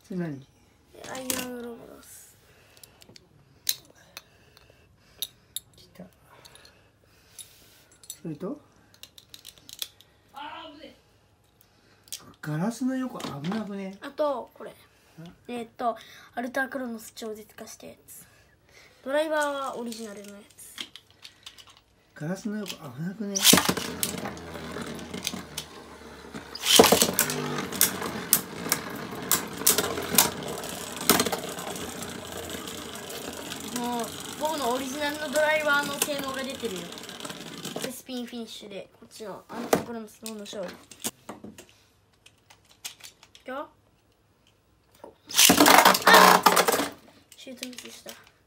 それ何？ アイアンウロボロス。 来た。それとガラスの横危なくね。 あとこれアルタークロノス超絶化したやつ。ドライバーはオリジナルのやつ。 ガラスの横危なくね。 もう僕のオリジナルのドライバーの性能が出てるよ。スピンフィニッシュでこっちのアルタークロノスの勝利。いくよ。あっ、シュートミスした。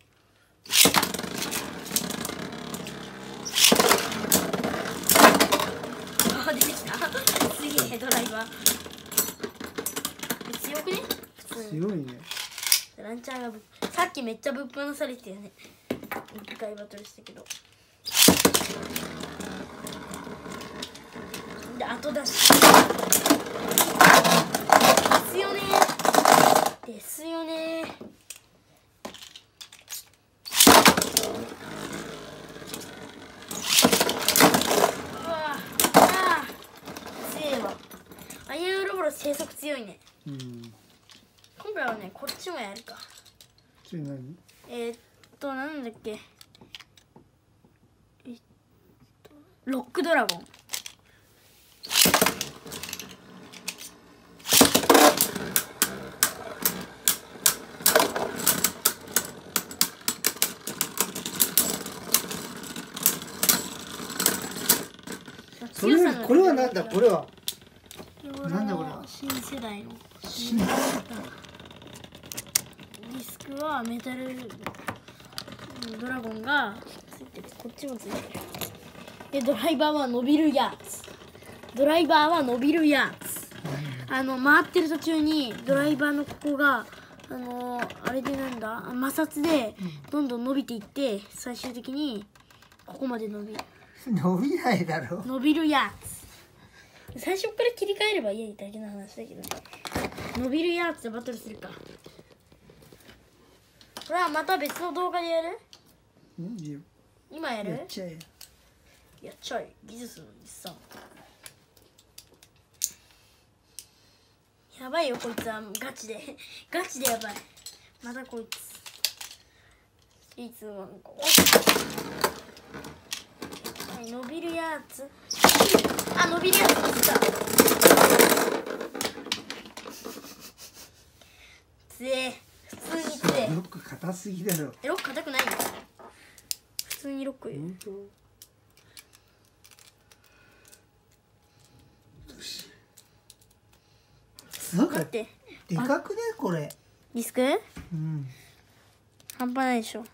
あ、出てきた。すげえドライバー。強くね？普通に。 強いね。 ランチャーがさっきめっちゃぶっ放されてよね。一回バトルしたけど。で後出し。ですよね。ですよね。うわあ、強いわ。アイアンウロボロス生息強いね。 うん。 今回はね、こっちもやるか。 それ何？ なんだっけ。ロックドラゴン。 それこれはなんだこれは。 なんだこれは。新世代の。 新ディスクはメタルドラゴンがついてる。こっちもついてる。でドライバーは伸びるやつ。ドライバーは伸びるやつ。回ってる途中にドライバーのここがあれでなんだ摩擦でどんどん伸びていって最終的にここまで伸びる。 伸びないだろ。 伸びるやつ。最初から切り替えればいいだけの話だけど、ね、伸びるやつでバトルするか。これはまた別の動画でやる？今やる？ やっちゃえ。 やっちゃえ。技術の日産。やばいよこいつはガチでガチでやばい。またこいつ。いつも伸びるやつ。あ、伸びるやつ来た。強え。普通に強え。 ロック硬すぎだろ。 ロック硬くないよ。普通にロックよ。 なんかでかくねこれ。 ディスク？ うん。 半端ないでしょ。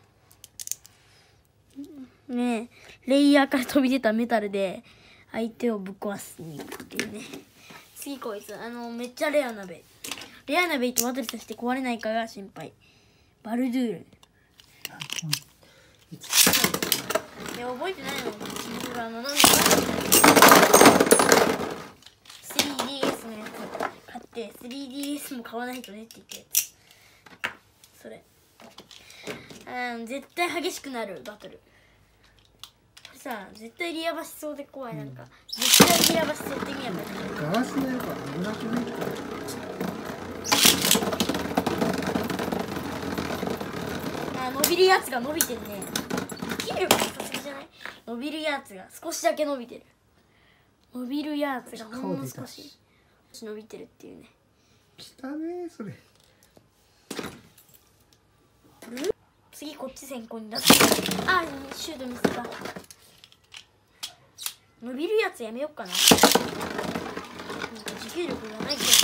ねえ、レイヤーから飛び出たメタルで相手をぶっ壊すに行くっていうね。次こいつめっちゃレアなベイ。レアなベイとバトルさせて壊れないかが心配。バルドゥール。いや覚えてないの。僕がなんだ 3DS のやつ買って 3DS も買わないとねって言ったやつ。それ。絶対激しくなるバトル。さあ絶対リアバしそうで怖い。なんか、絶対リアバしそうって意味やばい。 ガラスの横危なくないか。 伸びるやつが伸びてるね。筋力がさすがじゃない？伸びるやつが少しだけ伸びてる。伸びるやつがほんの少し伸びてるっていうね。 汚ねそれ。 次こっち先行に出す。あ、シュートミスった。伸びるやつやめよっかな。なんか持久力がないけ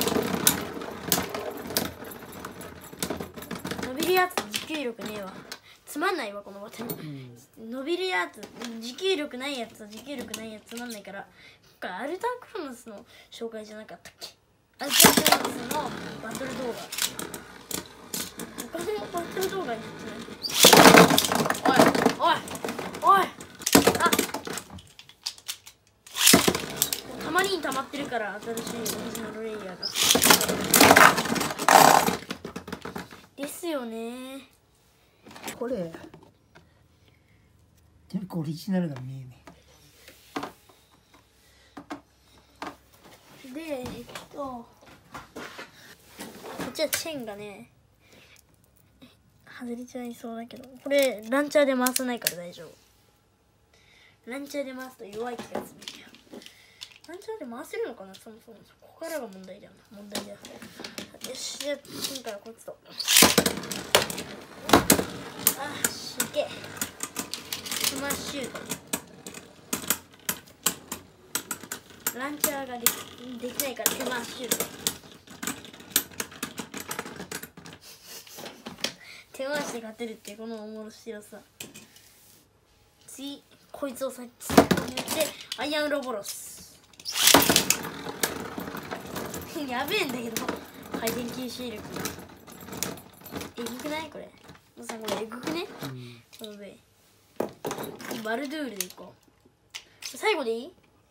ど。伸びるやつ持久力ねえわ。つまんないわこのバトル。伸びるやつ持久力ないやつは持久力ないやつつまんないから。今回アルタークロノスの紹介じゃなかったっけ？アルタークロノスのバトル動画。他のバトル動画になってない。おいおいおい。あ、たまりに溜まってるから新しいオリジナルレイヤーが。 ますよね。 これオリジナルが見えねでこっちはチェーンがね外れちゃいそうだけど、これランチャーで回さないから大丈夫。ランチャーで回すと弱い気がするんだよ。ランチャーで回せるのかな。そもそもここからが問題だよな。問題だよ。よし、じゃあ次からこいつと。あ、しけスマッシュランチャーができないからスマッシュ手回しで勝てるっていうこの面白さ。次こいつをさっき入れてアイアンロボロスやべえんだけど回転吸収力がえぐくないこれ。おさんこれえぐくね、この上バルドゥールでいこう。最後でいい、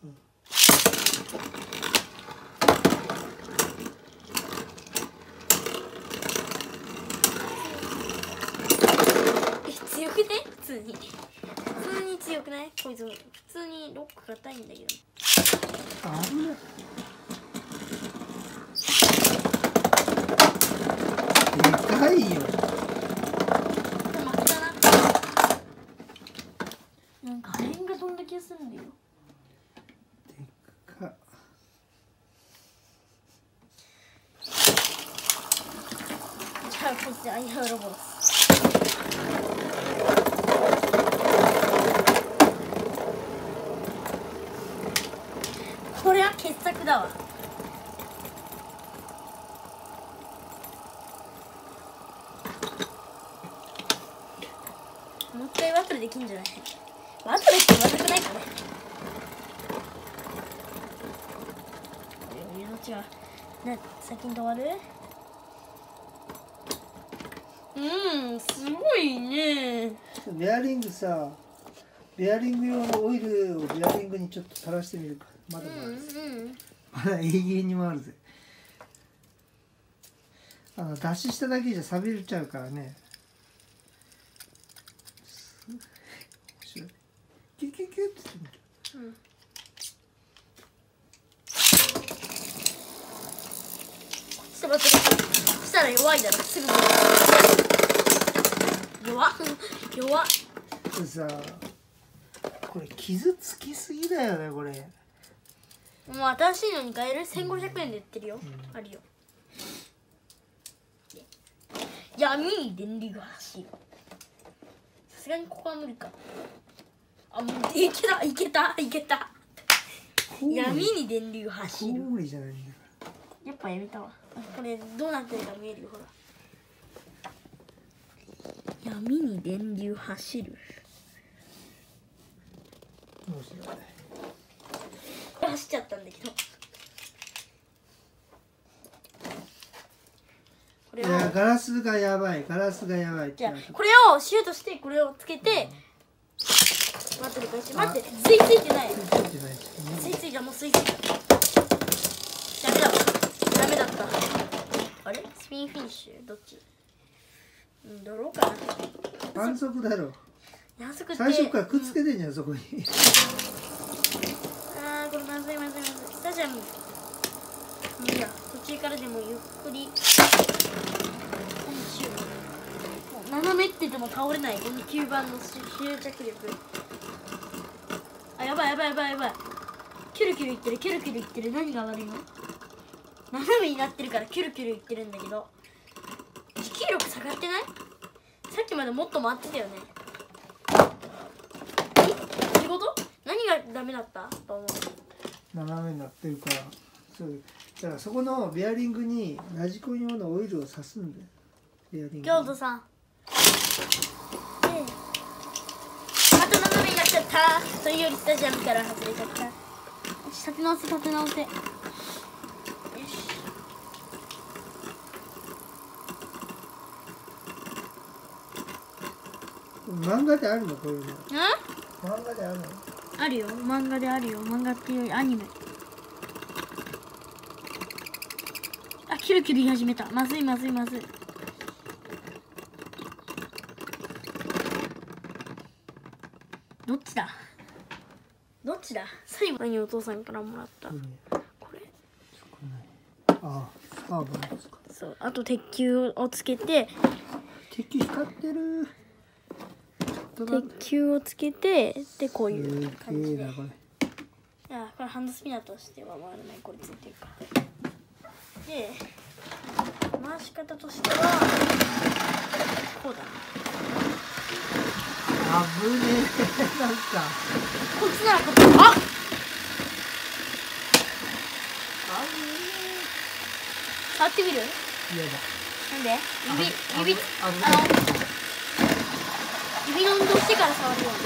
強くね普通に強くない？こいつ普通にロック硬いんだけど。 危ない。でかいよ。 負けたな。なんか破片が飛んだ気がするんだよ。 でかっ。 じゃあこっちアイアンロボロス。これは傑作だわ。もう一回バトルできんじゃない？バトルってまずくないかね。どっちが先に止まる？すごいね。 ベアリングさ、ベアリング用のオイルをベアリングにちょっと垂らしてみるか。まだまだ永遠に回るぜ。脱脂しただけじゃ錆びれちゃうからね。面白い。キュキュキュってしてみる。 そしたら弱いだろ。すぐ弱っこれさ、これ傷つきすぎだよねこれ。 もう新しいのに買える1500円で売ってるよ、あるよ。闇に電流が走る。さすがにここは無理か。あ、もういけた闇に電流が走る。 無理じゃないんだかやっぱやめたわ。これどうなってるか見えるよ、ほら。闇に電流走る。 面白い。 走っちゃったんだけど。これをいや、ガラスがやばいってじゃあこれをシュートしてこれをつけて、待ってるかし待って、吸い付いてない。吸い付いた、もう吸い付いた。ダメだった。あれスピンフィニッシュどっち？ドローかな。 反則だろ。 最最初からくっつけてんじゃん、そこに。 あー、これまずい。スタジアム。いいや、途中からでもゆっくり。斜めってても倒れない。この9番の執着力。あ、やばい。キュルキュルいってる。何が悪いの？斜めになってるからキュルキュルいってるんだけど、持久力下がってない？さっきまでもっと回ってたよね。仕事？何がダメだったと思う？ 斜めになってるから。そうだからそこのベアリングにラジコン用のオイルを刺すんだよ。ベアリングに。 京都さん。また斜めになっちゃった。それよりスタジアムから外れちゃった。立て直せ。よし。 漫画であるのこういうの。 漫画であるの？ あるよ。漫画であるよ。漫画っていうよりアニメ。あ、キュルキュル言い始めた。まずい。 どっちだどっちだ。最後にお父さんからもらったここれ。 ああ、スカーブなんですか。 そう、あと鉄球をつけて、 敵光ってる。 鉄球をつけて、でこういう感じで。 すげえなこれ。 あ、これハンドスピナーとしては回らない。これついてるからで、回し方としてはこうだな。 危ねえ。なんかこっちならこっち。あっ、触ってみる？ 嫌だ。 なんで？指危指の運動してから触るように。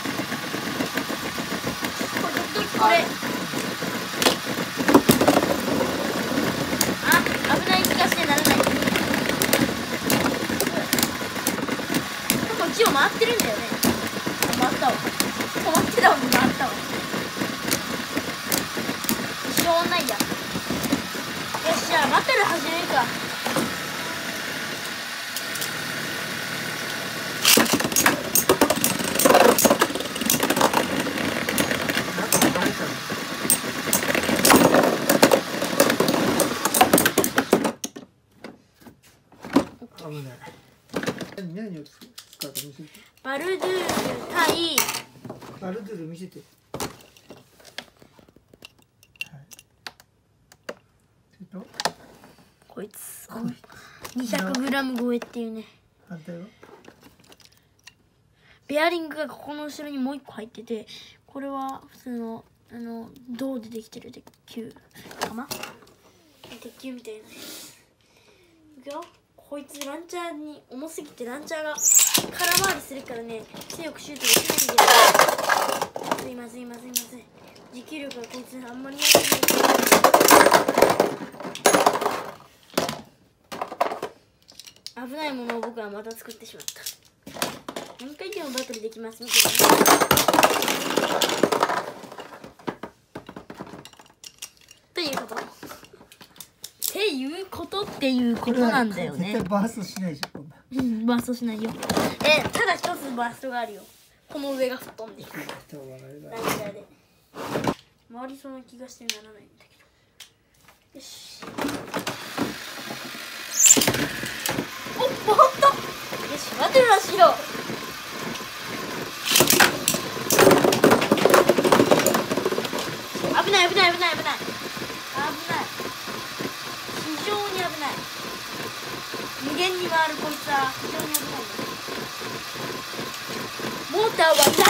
これ時々これ。あ、危ない気がしてならない。こっちを回ってるんだよね。回ったわ。止まってたわ。回ったわ。しょうがないや。よし、じゃあバトル始めるか。 ない。何を使うか見せて。 バルドゥール対バルドゥール見せて。 こいつ 200g 超えっていうね。 反対はベアリングがここの後ろにもう一個入ってて、これは普通の銅でできてる鉄球かな、鉄球みたいなやつ。いくよ。こいつランチャーに重すぎてランチャーが空回りするからね、強くシュートできないんだよ。すいません持久力がこいつあんまりないんで、危ないものを僕はまた作ってしまった。何回でもバトルできますみたいな。ということっていうことなんだよね。 絶対バーストしないでしょ、こんな。 うん、バーストしないよ。ただ一つバーストがあるよ。この上が吹っ飛んでいく。ランチャーで回りそうな気がしてならないんだけど。よし。お、回った。よし、バトルはしよう。危ない。非常に危ない。無限に回るこいつは非常に危ない。モーターは